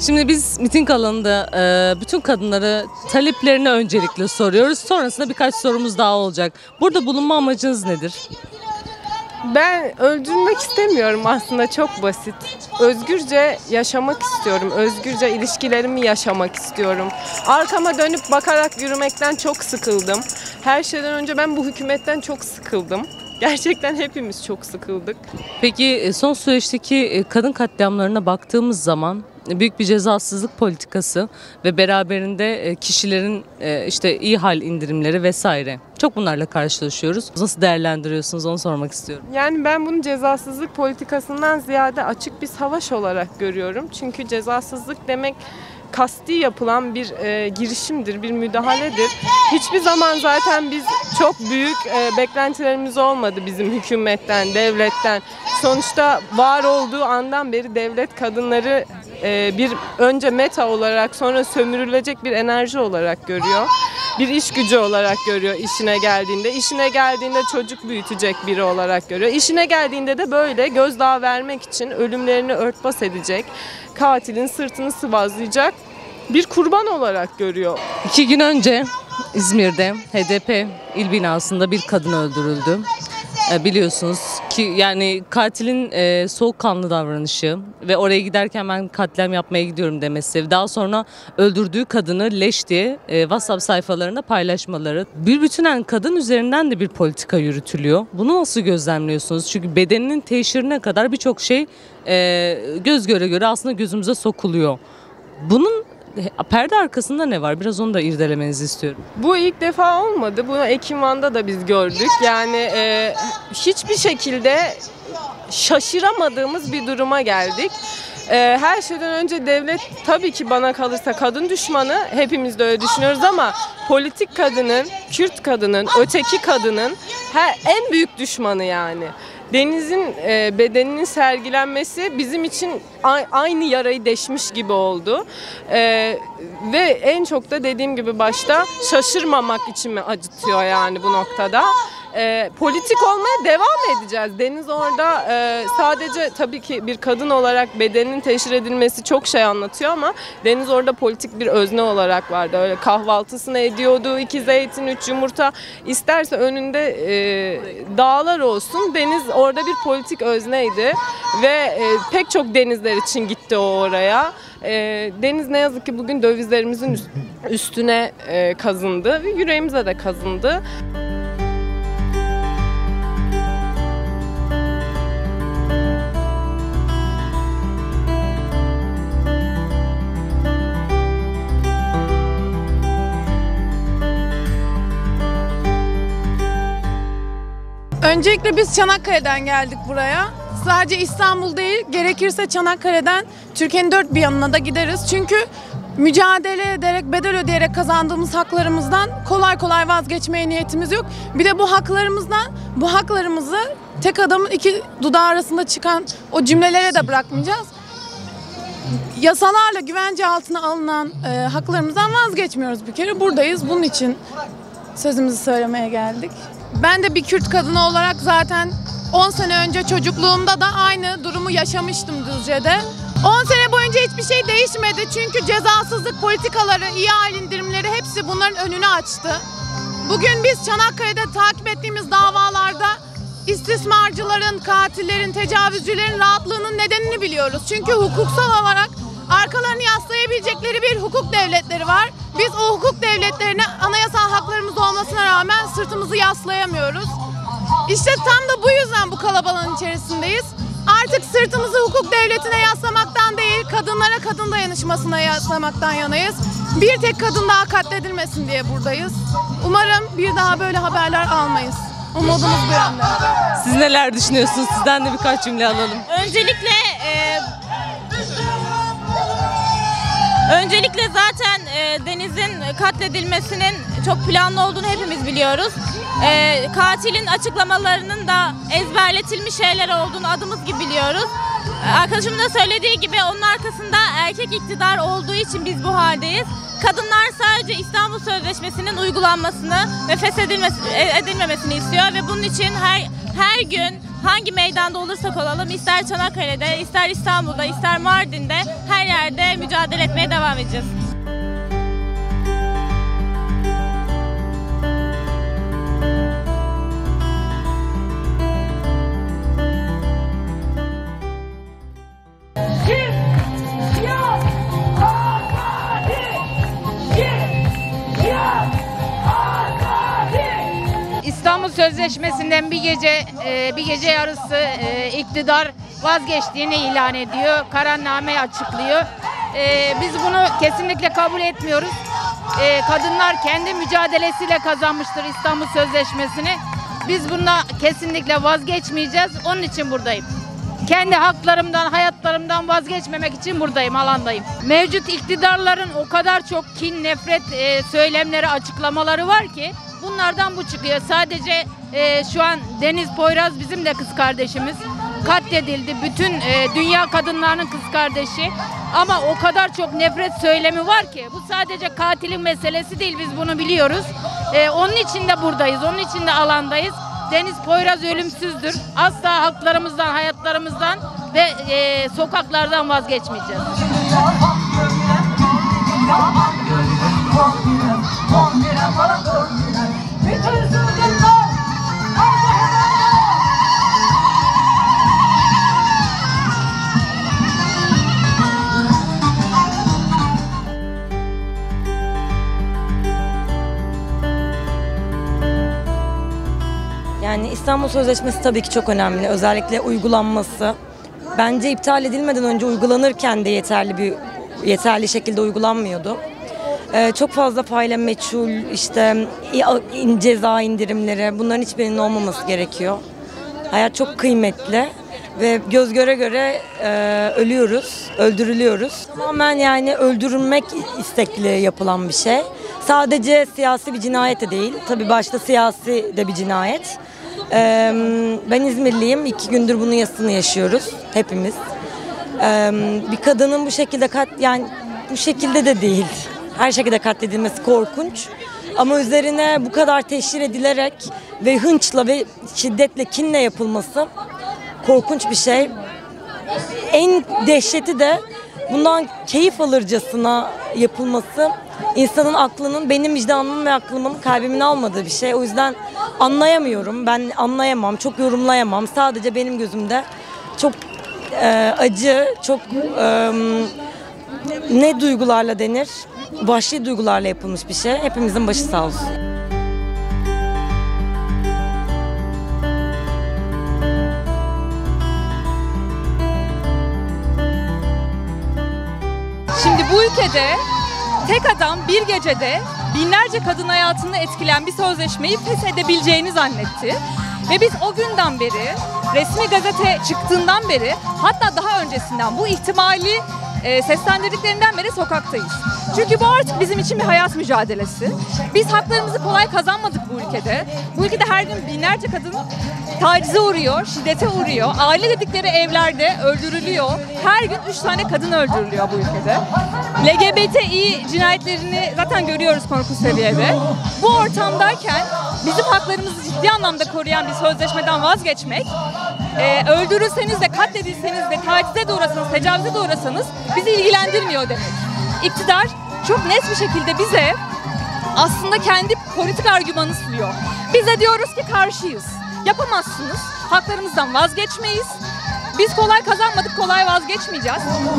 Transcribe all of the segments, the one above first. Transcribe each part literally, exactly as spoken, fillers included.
Şimdi biz miting alanında e, bütün kadınlara taleplerini öncelikle soruyoruz. Sonrasında birkaç sorumuz daha olacak. Burada bulunma amacınız nedir? Ben öldürmek istemiyorum aslında, çok basit. Özgürce yaşamak istiyorum. Özgürce ilişkilerimi yaşamak istiyorum. Arkama dönüp bakarak yürümekten çok sıkıldım. Her şeyden önce ben bu hükümetten çok sıkıldım. Gerçekten hepimiz çok sıkıldık. Peki son süreçteki kadın katliamlarına baktığımız zaman büyük bir cezasızlık politikası ve beraberinde kişilerin işte iyi hal indirimleri vesaire. Çok bunlarla karşılaşıyoruz. Nasıl değerlendiriyorsunuz, onu sormak istiyorum. Yani ben bunu cezasızlık politikasından ziyade açık bir savaş olarak görüyorum. Çünkü cezasızlık demek kasti yapılan bir e, girişimdir, bir müdahaledir. Hiçbir zaman zaten biz çok büyük e, beklentilerimiz olmadı bizim hükümetten, devletten. Sonuçta var olduğu andan beri devlet kadınları e, bir önce meta olarak, sonra sömürülecek bir enerji olarak görüyor. Bir iş gücü olarak görüyor işine geldiğinde. İşine geldiğinde çocuk büyütecek biri olarak görüyor. İşine geldiğinde de böyle gözdağı vermek için ölümlerini örtbas edecek, katilin sırtını sıvazlayacak bir kurban olarak görüyor. İki gün önce İzmir'de H D P il binasında bir kadın öldürüldü. E, biliyorsunuz ki yani katilin e, soğukkanlı davranışı ve oraya giderken ben katliam yapmaya gidiyorum demesi, daha sonra öldürdüğü kadını leş diye e, WhatsApp sayfalarında paylaşmaları, bir bütünen kadın üzerinden de bir politika yürütülüyor. Bunu nasıl gözlemliyorsunuz? Çünkü bedeninin teşhirine kadar birçok şey e, göz göre göre aslında gözümüze sokuluyor. Bunun perde arkasında ne var? Biraz onu da irdelemenizi istiyorum. Bu ilk defa olmadı. Bunu Ekim Van'da da biz gördük. Yani e, hiçbir şekilde şaşıramadığımız bir duruma geldik. E, her şeyden önce devlet tabii ki bana kalırsa kadın düşmanı. Hepimiz de öyle düşünüyoruz ama politik kadının, Kürt kadının, öteki kadının her, en büyük düşmanı yani. Deniz'in e, bedeninin sergilenmesi bizim için a- aynı yarayı deşmiş gibi oldu. E, ve en çok da dediğim gibi başta şaşırmamak için mi acıtıyor yani bu noktada. E, politik olmaya devam edeceğiz. Deniz orada e, sadece tabii ki bir kadın olarak bedeninin teşhir edilmesi çok şey anlatıyor ama Deniz orada politik bir özne olarak vardı. Öyle kahvaltısını ediyordu, iki zeytin, üç yumurta, isterse önünde e, dağlar olsun. Deniz orada bir politik özneydi ve e, pek çok denizler için gitti o oraya. E, Deniz ne yazık ki bugün dövizlerimizin üstüne e, kazındı ve yüreğimize de kazındı. Öncelikle biz Çanakkale'den geldik buraya. Sadece İstanbul değil, gerekirse Çanakkale'den Türkiye'nin dört bir yanına da gideriz. Çünkü mücadele ederek, bedel ödeyerek kazandığımız haklarımızdan kolay kolay vazgeçmeye niyetimiz yok. Bir de bu haklarımızdan, bu haklarımızı tek adamın iki dudağı arasında çıkan o cümlelere de bırakmayacağız. Yasalarla güvence altına alınan e, haklarımızdan vazgeçmiyoruz bir kere. Buradayız, bunun için sözümüzü söylemeye geldik. Ben de bir Kürt kadını olarak zaten on sene önce çocukluğumda da aynı durumu yaşamıştım Düzce'de. on sene boyunca hiçbir şey değişmedi çünkü cezasızlık politikaları, iyi hal indirimleri hepsi bunların önünü açtı. Bugün biz Çanakkale'de takip ettiğimiz davalarda istismarcıların, katillerin, tecavüzcülerin rahatlığının nedenini biliyoruz. Çünkü hukuksal olarak arkalarını yaslayabilecekleri bir hukuk devletleri var. Biz o hukuk devletlerine anayasal haklarımız olmasına rağmen sırtımızı yaslayamıyoruz. İşte tam da bu yüzden bu kalabalığın içerisindeyiz. Artık sırtımızı hukuk devletine yaslamaktan değil, kadınlara kadın dayanışmasına yaslamaktan yanayız. Bir tek kadın daha katledilmesin diye buradayız. Umarım bir daha böyle haberler almayız. Umudumuz bu yönde. Siz neler düşünüyorsunuz? Sizden de birkaç cümle alalım. Öncelikle e, Öncelikle zaten e, Deniz'in katledilmesinin çok planlı olduğunu hepimiz biliyoruz. E, katilin açıklamalarının da ezberletilmiş şeyler olduğunu adımız gibi biliyoruz. E, arkadaşımın da söylediği gibi onun arkasında erkek iktidar olduğu için biz bu haldeyiz. Kadınlar sadece İstanbul Sözleşmesi'nin uygulanmasını ve feshedilmesini istiyor ve bunun için her her gün hangi meydanda olursak olalım, ister Çanakkale'de, ister İstanbul'da, ister Mardin'de, her yerde mücadele etmeye devam edeceğiz. İstanbul Sözleşmesi'nden bir gece bir gece yarısı iktidar vazgeçtiğini ilan ediyor, kararname açıklıyor. Biz bunu kesinlikle kabul etmiyoruz. Kadınlar kendi mücadelesiyle kazanmıştır İstanbul Sözleşmesi'ni. Biz bundan kesinlikle vazgeçmeyeceğiz. Onun için buradayım. Kendi haklarımdan, hayatlarımdan vazgeçmemek için buradayım, alandayım. Mevcut iktidarların o kadar çok kin, nefret söylemleri, açıklamaları var ki bunlardan bu çıkıyor. Sadece e, şu an Deniz Poyraz bizim de kız kardeşimiz. Katledildi. Bütün e, dünya kadınlarının kız kardeşi. Ama o kadar çok nefret söylemi var ki bu sadece katilin meselesi değil, biz bunu biliyoruz. E, onun için de buradayız. Onun için de alandayız. Deniz Poyraz ölümsüzdür. Asla haklarımızdan, hayatlarımızdan ve e, sokaklardan vazgeçmeyeceğiz. Yani İstanbul Sözleşmesi tabii ki çok önemli. Özellikle uygulanması. Bence iptal edilmeden önce uygulanırken de yeterli bir yeterli şekilde uygulanmıyordu. Ee, çok fazla faile meçhul, işte ceza indirimleri, bunların hiçbirinin olmaması gerekiyor. Hayat çok kıymetli ve göz göre göre e, ölüyoruz, öldürülüyoruz. Tamamen yani öldürülmek istekli yapılan bir şey. Sadece siyasi bir cinayet de değil, tabii başta siyasi de bir cinayet. Ee, ben İzmirliyim, iki gündür bunun yasını yaşıyoruz hepimiz. Ee, bir kadının bu şekilde kat, yani bu şekilde de değil. Her şekilde katledilmesi korkunç. Ama üzerine bu kadar teşhir edilerek ve hınçla ve şiddetle, kinle yapılması korkunç bir şey. En dehşeti de bundan keyif alırcasına yapılması, insanın aklının, benim vicdanımın ve aklımın, kalbimin almadığı bir şey. O yüzden anlayamıyorum, ben anlayamam, çok yorumlayamam. Sadece benim gözümde çok e, acı, çok e, ne duygularla denir? Vahşi duygularla yapılmış bir şey. Hepimizin başı sağ olsun. Şimdi bu ülkede tek adam bir gecede binlerce kadın hayatını etkileyen bir sözleşmeyi feshedebileceğini zannetti. Ve biz o günden beri, resmi gazete çıktığından beri, hatta daha öncesinden bu ihtimali e, seslendirdiklerinden beri sokaktayız. Çünkü bu artık bizim için bir hayat mücadelesi. Biz haklarımızı kolay kazanmadık bu ülkede. Bu ülkede her gün binlerce kadın tacize uğruyor, şiddete uğruyor. Aile dedikleri evlerde öldürülüyor. Her gün üç tane kadın öldürülüyor bu ülkede. L G B T İ cinayetlerini zaten görüyoruz korkunç seviyede. Bu ortamdayken bizim haklarımızı ciddi anlamda koruyan bir sözleşmeden vazgeçmek, e, öldürülseniz de, katledilseniz de, tacize de uğrasanız, tecavüze de uğrasanız bizi ilgilendirmiyor demek. İktidar çok net bir şekilde bize aslında kendi politik argümanı sunuyor. Biz de diyoruz ki karşıyız. Yapamazsınız, haklarımızdan vazgeçmeyiz. Biz kolay kazanmadık, kolay vazgeçmeyeceğiz.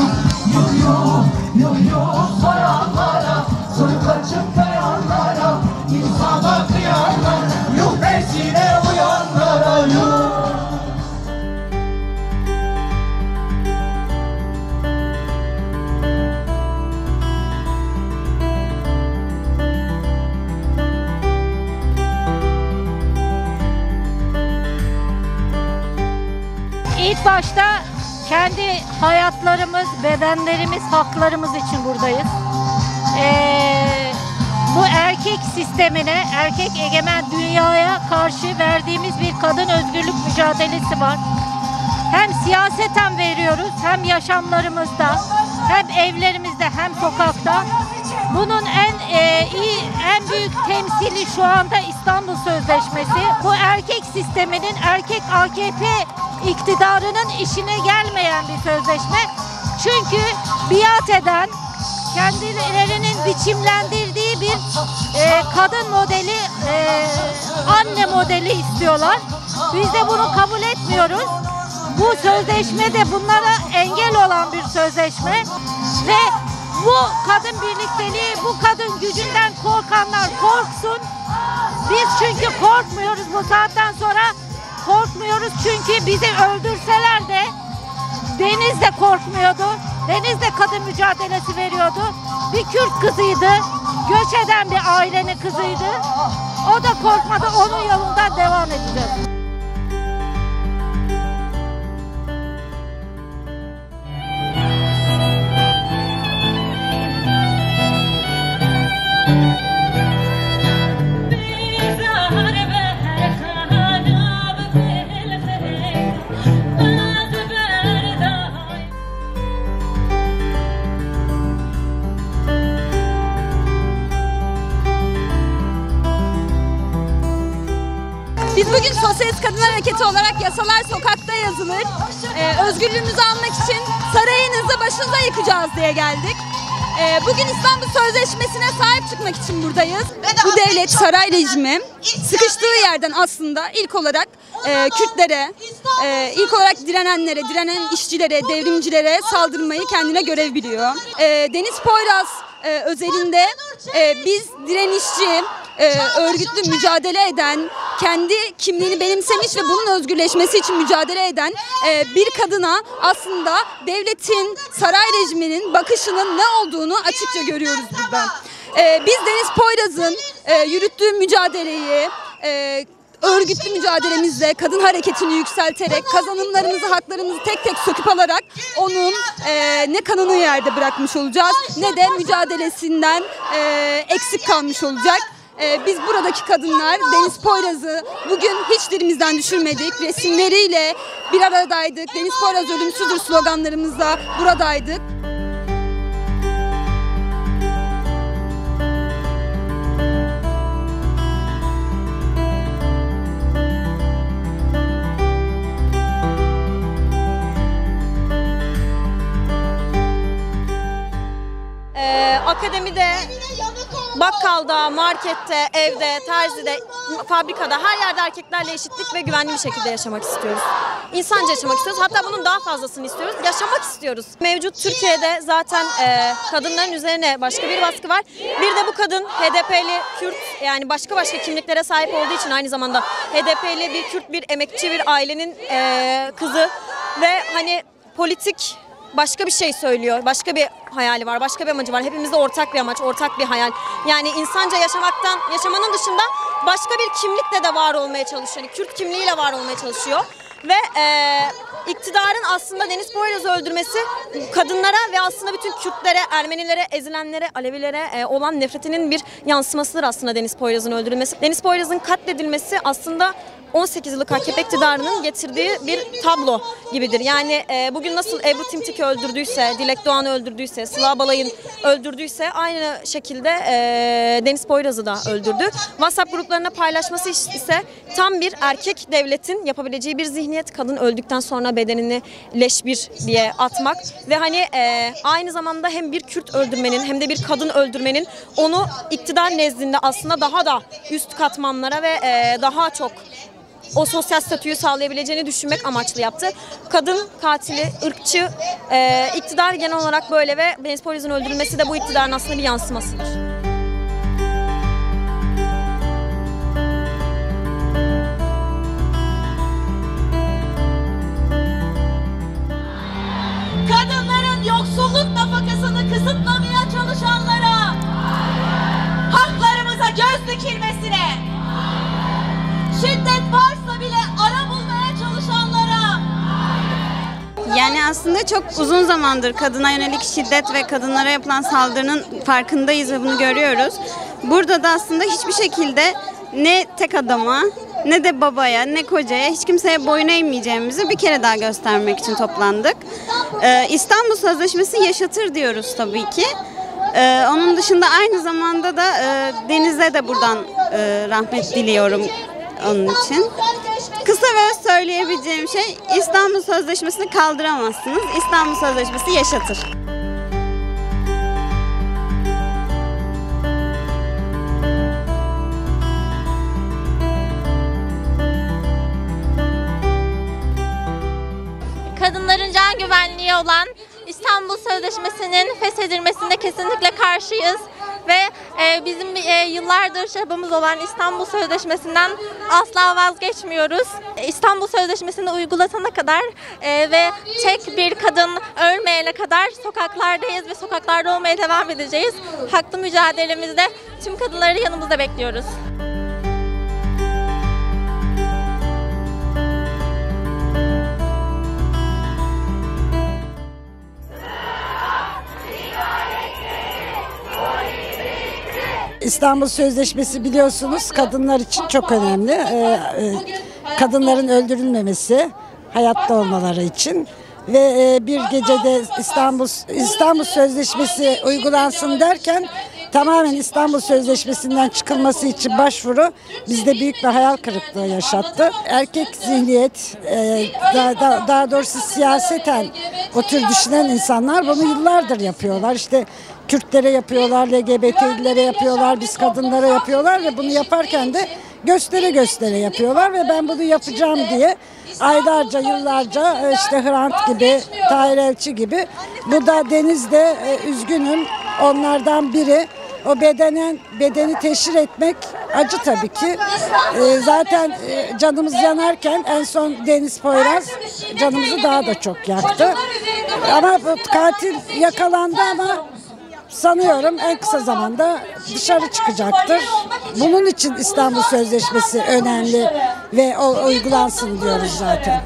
İlk başta kendi hayatlarımız, bedenlerimiz, haklarımız için buradayız. Ee, bu erkek sistemine, erkek egemen dünyaya karşı verdiğimiz bir kadın özgürlük mücadelesi var. Hem siyaseten veriyoruz, hem yaşamlarımızda, hem evlerimizde, hem sokakta. Bunun en e, iyi, en büyük temsili şu anda İstanbul Sözleşmesi. Bu erkek sisteminin, erkek A K P iktidarının işine gelmeyen bir sözleşme. Çünkü biat eden, kendilerinin biçimlendirdiği bir e, kadın modeli, e, anne modeli istiyorlar. Biz de bunu kabul etmiyoruz. Bu sözleşme de bunlara engel olan bir sözleşme ve bu kadın birlikteliği, bu kadın gücünden korkanlar korksun. Biz çünkü korkmuyoruz bu saatten sonra. Korkmuyoruz çünkü bizi öldürseler de Deniz de korkmuyordu. Deniz de kadın mücadelesi veriyordu. Bir Kürt kızıydı. Göç eden bir ailenin kızıydı. O da korkmadı. Onun yolundan devam edeceğiz. Biz bugün Sosyalist Kadın Hareketi olarak yasalar sokakta yazılır, ee, özgürlüğümüzü almak için sarayınızı başınıza yıkacağız diye geldik. Ee, bugün İstanbul Sözleşmesi'ne sahip çıkmak için buradayız. Bu devlet, saray rejimi sıkıştığı yerden aslında ilk olarak e, Kürtlere, e, ilk olarak direnenlere, direnen işçilere, devrimcilere saldırmayı kendine görev biliyor. E, Deniz Poyraz e, özelinde e, biz direnişçi, Ee, örgütlü mücadele eden, kendi kimliğini benimsemiş ve bunun özgürleşmesi için mücadele eden e, bir kadına aslında devletin, saray rejiminin bakışının ne olduğunu açıkça görüyoruz burada. Ee, biz Deniz Poyraz'ın e, yürüttüğü mücadeleyi, e, örgütlü mücadelemizle kadın hareketini yükselterek, kazanımlarımızı, haklarımızı tek tek söküp alarak onun e, ne kanını yerde bırakmış olacağız ne de mücadelesinden e, eksik kalmış olacak. Ee, biz buradaki kadınlar Deniz Poyraz'ı bugün hiç dilimizden düşürmedik. Resimleriyle bir aradaydık. Deniz Poyraz ölümsüzdür sloganlarımızla buradaydık. Ee, akademide, bakkalda, markette, evde, terzide, fabrikada her yerde erkeklerle eşitlik ve güvenli bir şekilde yaşamak istiyoruz. İnsanca yaşamak istiyoruz. Hatta bunun daha fazlasını istiyoruz. Yaşamak istiyoruz. Mevcut Türkiye'de zaten e, kadınların üzerine başka bir baskı var. Bir de bu kadın H D P'li, Kürt, yani başka başka kimliklere sahip olduğu için aynı zamanda H D P'li bir Kürt, bir emekçi bir ailenin e, kızı ve hani politik başka bir şey söylüyor, başka bir hayali var, başka bir amacı var. Hepimizde ortak bir amaç, ortak bir hayal. Yani insanca yaşamaktan, yaşamanın dışında başka bir kimlikle de var olmaya çalışıyor. Yani Kürt kimliğiyle var olmaya çalışıyor. Ve e, iktidarın aslında Deniz Poyraz'ı öldürmesi kadınlara ve aslında bütün Kürtlere, Ermenilere, ezilenlere, Alevilere e, olan nefretinin bir yansımasıdır aslında Deniz Poyraz'ın öldürülmesi. Deniz Poyraz'ın katledilmesi aslında on sekiz yıllık A K P iktidarının getirdiği bir tablo gibidir. Yani e, bugün nasıl Ebru Timtik'i öldürdüyse, Dilek Doğan'ı öldürdüyse, Sıla Balay'ın öldürdüyse aynı şekilde e, Deniz Poyraz'ı da öldürdü. WhatsApp gruplarına paylaşması ise tam bir erkek devletin yapabileceği bir zihniyet. Kadın öldükten sonra bedenini leş bir diye atmak ve hani e, aynı zamanda hem bir Kürt öldürmenin hem de bir kadın öldürmenin onu iktidar nezdinde aslında daha da üst katmanlara ve e, daha çok o sosyal statüyü sağlayabileceğini düşünmek amaçlı yaptı. Kadın katili, ırkçı, e, iktidar genel olarak böyle ve Deniz Poyraz'ın öldürülmesi de bu iktidarın aslında bir yansımasıdır. Kadınların yoksulluk nafakasını kısıtlamaya çalışanlara, haklarımıza göz dikilmesine, şiddet varsa bile ara bulmaya çalışanlara. Yani aslında çok uzun zamandır kadına yönelik şiddet ve kadınlara yapılan saldırının farkındayız ve bunu görüyoruz. Burada da aslında hiçbir şekilde ne tek adama, ne de babaya, ne kocaya, hiç kimseye boyun eğmeyeceğimizi bir kere daha göstermek için toplandık. Ee, İstanbul Sözleşmesi yaşatır diyoruz tabii ki. Ee, onun dışında aynı zamanda da e, Deniz'e de buradan e, rahmet diliyorum onun için. Kısa ve öz söyleyebileceğim şey, İstanbul Sözleşmesi'ni kaldıramazsınız. İstanbul Sözleşmesi yaşatır. Kadınların can güvenliği olan İstanbul Sözleşmesi'nin feshedilmesine kesinlikle karşıyız ve e, bizim e, yıllardır çabamız olan İstanbul Sözleşmesi'nden asla vazgeçmiyoruz. İstanbul Sözleşmesi'ni uygulatana kadar e, ve tek bir kadın ölmeyene kadar sokaklardayız ve sokaklarda olmaya devam edeceğiz. Haklı mücadelemizde tüm kadınları yanımızda bekliyoruz. İstanbul Sözleşmesi biliyorsunuz kadınlar için çok önemli. Ee, kadınların öldürülmemesi, hayatta olmaları için ve bir gecede İstanbul İstanbul Sözleşmesi uygulansın derken tamamen İstanbul Sözleşmesi'nden çıkılması için başvuru bizde büyük bir hayal kırıklığı yaşattı. Erkek zihniyet, daha, daha doğrusu siyaseten o tür düşünen insanlar bunu yıllardır yapıyorlar. İşte Kürtlere yapıyorlar, L G B T'lilere yapıyorlar, biz kadınlara yapıyorlar ve bunu yaparken de göstere göstere yapıyorlar ve ben bunu yapacağım diye aylarca, yıllarca işte Hrant gibi, Tahir Elçi gibi, bu da Deniz'de üzgünüm onlardan biri. O bedenen bedeni teşhir etmek acı tabii ki. Ee, zaten e, canımız yanarken en son Deniz Poyraz canımızı daha da çok yaktı. Ama bu katil yakalandı ama sanıyorum en kısa zamanda dışarı çıkacaktır. Bunun için İstanbul Sözleşmesi önemli ve o uygulansın diyoruz zaten.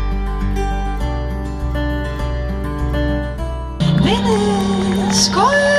Deniz koy.